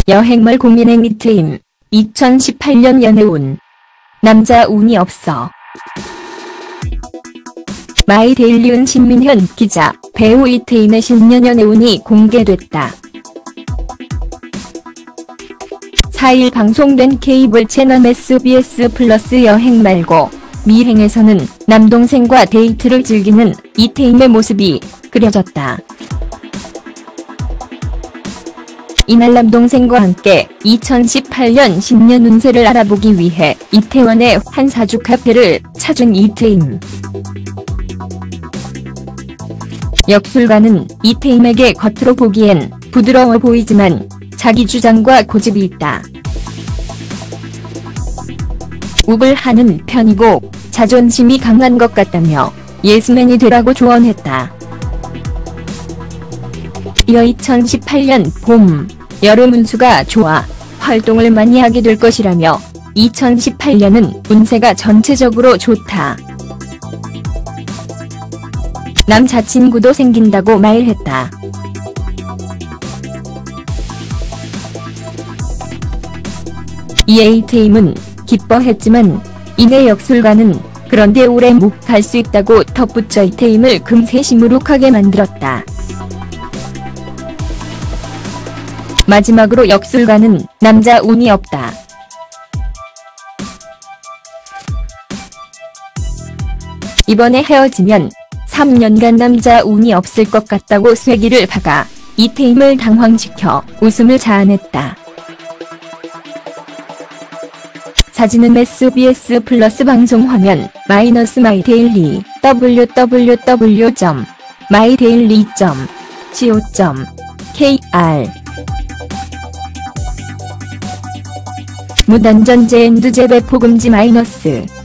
여행말 고민의 미트임. 2018년 연애운. 남자 운이 없어. 마이데일리운 신민현 기자, 배우 이태임의 신년 연애운이 공개됐다. 4일 방송된 케이블 채널 SBS 플러스 여행 말고 미행에서는 남동생과 데이트를 즐기는 이태임의 모습이 그려졌다. 이날 남동생과 함께 2018년 신년 운세를 알아보기 위해 이태원의 한 사주 카페를 찾은 이태임. 역술가는 이태임에게 겉으로 보기엔 부드러워 보이지만 자기 주장과 고집이 있다. 우글하는 편이고 자존심이 강한 것 같다며 예스맨이 되라고 조언했다. 이어 2018년 봄, 여름 운수가 좋아 활동을 많이 하게 될 것이라며 2018년은 운세가 전체적으로 좋다. 남자친구도 생긴다고 말했다. 이에 이태임은 기뻐했지만 이내 역술가는 그런데 오래 못 갈 수 있다고 덧붙여 이태임을 금세 시무룩하게 만들었다. 마지막으로 역술가는 남자 운이 없다. 이번에 헤어지면 3년간 남자 운이 없을 것 같다고 쐐기를 박아 이태임을 당황시켜 웃음을 자아냈다. 사진은 SBS 플러스 방송 화면 -마이데일리 www.mydaily.co.kr 무단전제 앤드 재배 포금지 -.